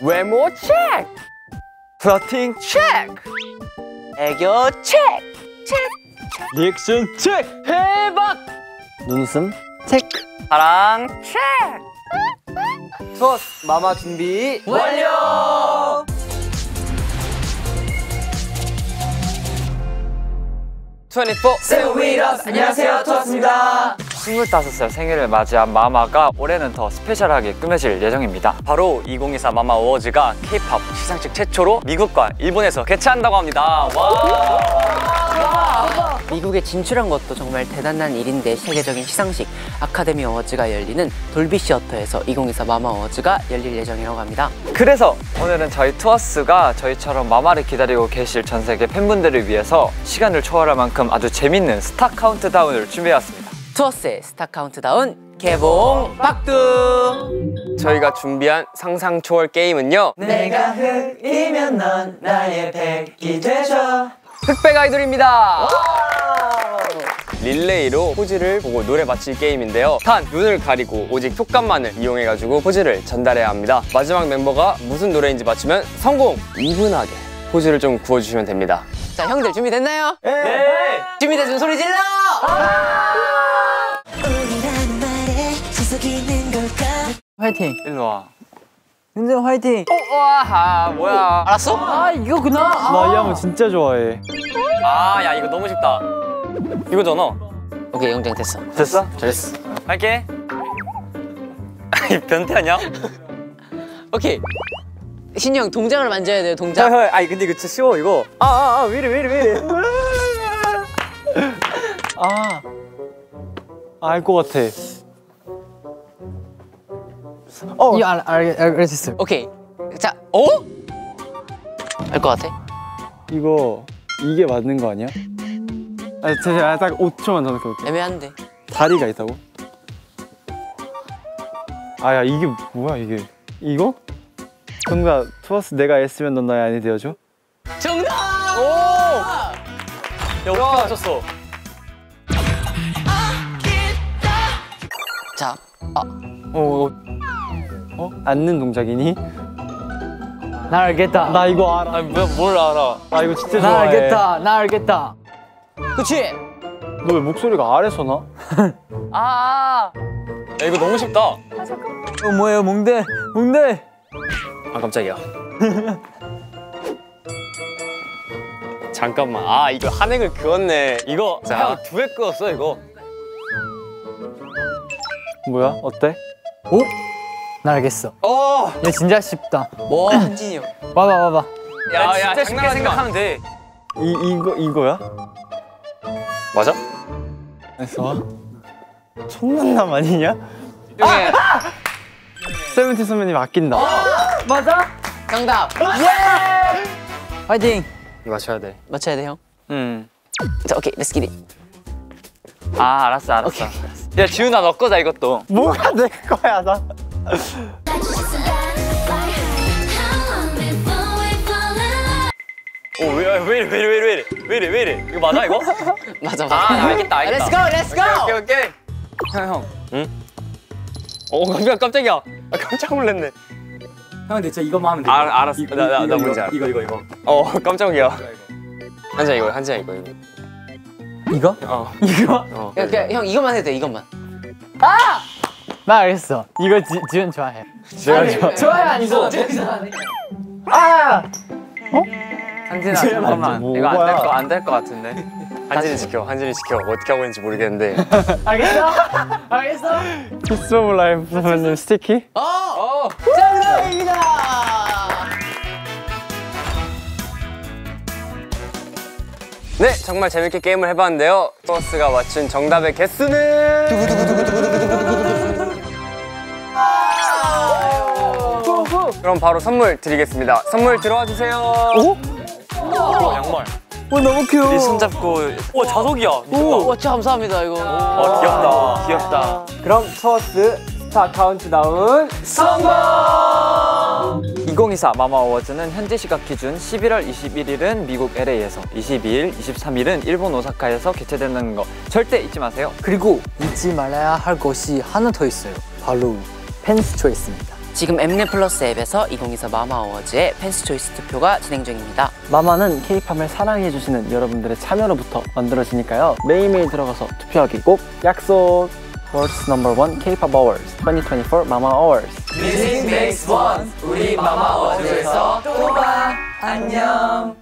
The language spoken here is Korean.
외모 체크, 플러팅 체크, 애교 체크, 리액션 체크! 대박! 눈웃음 체크! 사랑 체크! 투어스 마마 준비 완료! Stay with us. 안녕하세요, 투어스입니다. 25살 생일을 맞이한 마마가 올해는 더 스페셜하게 꾸며질 예정입니다. 바로 2024 마마 어워즈가 K-POP 시상식 최초로 미국과 일본에서 개최한다고 합니다. 와! 미국에 진출한 것도 정말 대단한 일인데 세계적인 시상식 아카데미 어워즈가 열리는 돌비 시어터에서 2024 마마 어워즈가 열릴 예정이라고 합니다. 그래서 오늘은 저희 투어스가 저희처럼 마마를 기다리고 계실 전 세계 팬분들을 위해서 시간을 초월할 만큼 아주 재밌는 스타 카운트다운을 준비해왔습니다. 투어스의 스타 카운트다운 개봉 박두! 저희가 준비한 상상 초월 게임은요, 내가 흑이면 넌 나의 백이 되줘. 흑백 아이돌입니다. 릴레이로 포즈를 보고 노래 맞힐 게임인데요. 단 눈을 가리고 오직 촉감만을 이용해가지고 포즈를 전달해야 합니다. 마지막 멤버가 무슨 노래인지 맞추면 성공! 이분하게 포즈를 좀 구워주시면 됩니다. 자, 형들 준비됐나요? 네! 준비됐으면 소리 질러! 화이팅. 일로 와. 윤재 화이팅. 와, 뭐야. 알았어? 아 이거구나. 나 이 한번 진짜 좋아해. 아, 야 이거 너무 쉽다. 이거잖아. 오케이, 영장 됐어. 됐어? 잘했어. 할게. 아니 변태 아니야? 오케이. 신이 형 동작을 만져야 돼요, 동작. 헐, 아니 근데 이거 진짜 쉬워 이거. 왜 이래. 알 것 같아. 이거 알겠어요. 오케이. 자, 알 것 같아? 이게 맞는 거 아니야? 아니 제가 딱 5초만 더 넣을게. 애매한데. 다리가 있다고? 아야 이게 뭐야 이게? 이거? 정답. 투어스 내가 S면 넌 나의 아니 되어줘? 정답! 야 어떻게 맞췄어? 자, 앉는 동작이니? 나 알겠다. 나 이거 알아. 아니 뭘 알아? 나 이거 진짜 나 좋아해. 알겠다. 나 알겠다. 그치? 너 왜 목소리가 아래서 나? 야 이거 너무 쉽다. 이거 뭐예요, 몽대? 아 깜짝이야. 잠깐만. 이거 한 획을 그었네. 이거 자, 두 획 그었어 이거. 뭐야? 어때? 나 알겠어. 얘 진짜 쉽다. 뭐, 한진이 형. 봐봐. 야 진짜 쉽게 생각하면 돼. 이거야? 맞아? 알았어. 청남남 아니냐? 중에 세븐틴 선배님 아낀다. 맞아? 정답! 화이팅. 이거 맞춰야 돼. 맞춰야 돼, 형. 자, 오케이, 렛츠 기릿. 알았어. 야, 지훈아, 너 거다, 이것도. 뭐가 내 거야 나? 왜 이래? 이거 맞아 이거? 맞아. 알겠다. Let's go! 오케이. 형. 응? 깜짝이야. 깜짝 놀랐네. 형, 근데 진짜 이거만 하면 돼. 알았어. 나 뭔지 알아. 이거. 깜짝이야. 한지야 이거. 이거? 이거? 형, 이것만 해도 돼, 이것만. 나 알겠어. 이거 지훈 좋아해. 좋아해 아니고. 한진아, 잠깐만. 이거 안 될 것 같은데. 한진이 지켜. 어떻게 하고 있는지 모르겠는데. 알겠어? 키스 오브 라이프 선배님 스티키? 정답입니다! 네, 정말 재밌게 게임을 해봤는데요. 투어스가 맞춘 정답의 개수는 그럼 바로 선물 드리겠습니다. 선물 들어와 주세요. 양말. 너무 귀여워. 네 손잡고. 자석이야. 와, 진짜 감사합니다, 이거. 귀엽다. 그럼 투어스 스타 카운트다운 2024 마마 어워즈는 현지 시각 기준 11월 21일은 미국 LA에서, 22일, 23일은 일본 오사카에서 개최되는 거 절대 잊지 마세요. 그리고 잊지 말아야 할 것이 하나 더 있어요. 바로 팬스 초이스입니다. 지금 엠넷 플러스 앱에서 2024 마마 어워즈의 팬스 초이스 투표가 진행 중입니다. 마마는 K-팝을 사랑해주시는 여러분들의 참여로부터 만들어지니까요. 매일매일 들어가서 투표하기 꼭 약속! World's No.1 K-pop Awards 2024 마마 Awards. 뮤직 메이크스 원 우리 마마 어워즈에서 또 봐. 안녕.